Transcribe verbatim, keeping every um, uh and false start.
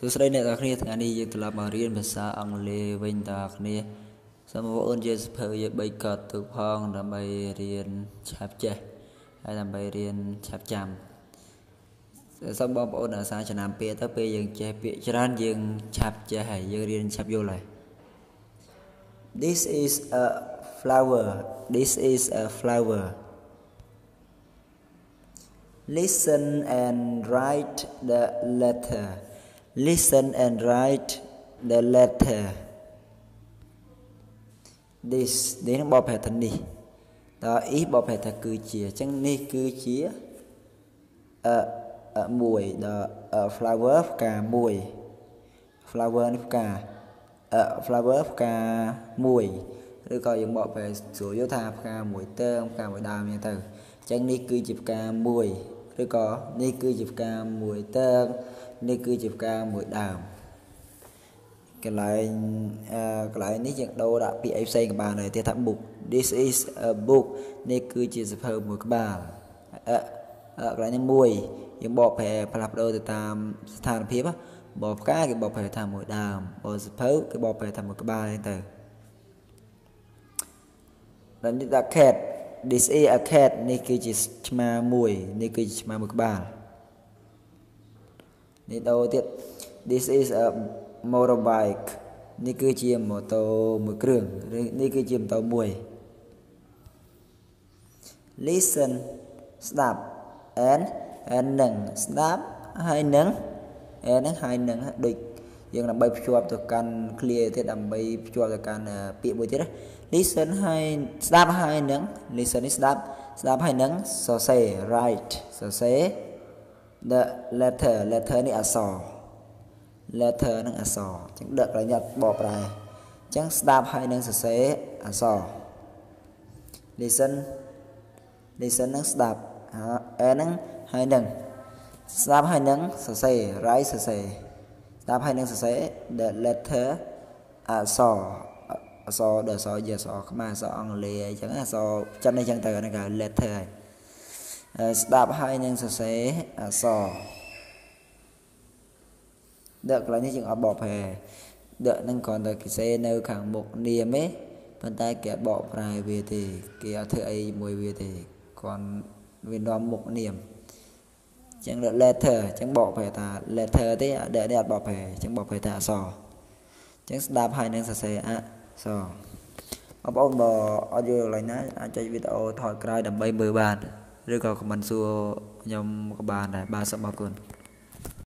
សួស្តីអ្នកទាំងគ្នាថ្ងៃនេះយើងត្រឡប់មករៀនភាសាអង់គ្លេសវិញតើគ្នាសូមបងប្អូនយើងសភៅយើងបីកត់ទូផងដើម្បីរៀនឆាប់ចេះហើយដើម្បីរៀនឆាប់ចាំសូមបងប្អូនអាសាចំណាំពាក្យទៅពេលយើងចេះពាក្យច្រើនយើងឆាប់ចេះហើយយើងរៀនឆាប់យល់ហើយ This is a flower This is a flower Listen and write the letter Listen and write the letter This នេះនឹងបបប្រែថានេះតើ is បបប្រែថាគឺជាអញ្ចឹងនេះគឺជាអឺមួយដល់ flower ផ្កាមួយ flower នេះផ្កាអឺ flower ផ្កាមួយឬក៏យើងបកប្រែស្រួលយល់ថាផ្កាមួយតើផ្កាមួយដើមអញ្ចឹងទៅអញ្ចឹងនេះគឺជាផ្កាមួយឬក៏នេះគឺជាផ្កាមួយតើនេះគឺជាផ្កាមួយដើមកន្លែងអឺកន្លែងនេះយើងដូរដាក់ពាក្យអីផ្សេងក៏បានដែរទៀតថា book This is a book នេះគឺជាសៀវភៅមួយក្បាលអឺកន្លែងនេះមួយយើងបកប្រែផ្លាស់ប្ដូរទៅតាមស្ថានភាពបកផ្កាគេបកប្រែថាមួយដើមបកសៀវភៅគេបកប្រែថាមួយក្បាលហ្នឹងទៅដល់នេះថា cat This is a cat នេះគឺជាឆ្មាមួយនេះគឺជាឆ្មាមួយក្បាលនេះដូរទៀត This is a motorbike នេះគឺជាម៉ូតូមួយគ្រឿងនេះគឺជាម៉ូតូមួយ Listen ស្ដាប់ and and នឹងស្ដាប់ហើយនឹង and នឹងហើយនឹងដូចយើងដើម្បីភ្ជាប់ទៅកាន់ clear ទៀតដើម្បីភ្ជាប់ទៅកាន់ពាក្យមួយទៀត Listen ហើយស្ដាប់ហើយនឹង Listen នេះស្ដាប់ស្ដាប់ហើយនឹងសរសេរ write សរសេរ the letter letter នេះអក្សរ letter នឹងអក្សរអញ្ចឹងដឹកប្រញាប់បកប្រែអញ្ចឹងស្ដាប់ហើយនឹងសរសេរអក្សរ listen listen នឹងស្ដាប់អឺនឹងហើយនឹងស្ដាប់ហើយនឹងសរសេរ write សរសេរស្ដាប់ហើយនឹងសរសេរ the letter អក្សរអក្សរដល់អក្សរយអក្សរខ្មែរអក្សរអង់គ្លេសអីចឹងអក្សរចិនអីចឹងទៅហ្នឹងគេ letter ហើយស្ដាប់ហើយនឹងសរសេរអក្សរដឹកកន្លែងនេះយើងអត់បកប្រែដឹកហ្នឹងគ្រាន់តែគេសេនៅខាងមុខនាមទេប៉ុន្តែគេអត់បកប្រែវាទេគេអត់ធ្វើអីជាមួយវាទេគ្រាន់វានាំមុខនាមអញ្ចឹង letter អញ្ចឹងបកប្រែថា letter ទេដឹកនេះអត់បកប្រែអញ្ចឹងបកប្រែថាអក្សរអញ្ចឹងស្ដាប់ហើយនឹងសរសេរអក្សរបងប្អូនបើអត់យល់កន្លែងណាអាចចុចវីដេអូថតក្រោយដើម្បីមើលបានឬក៏ comment សួរខ្ញុំក៏បានដែរបាទសូមអរគុណ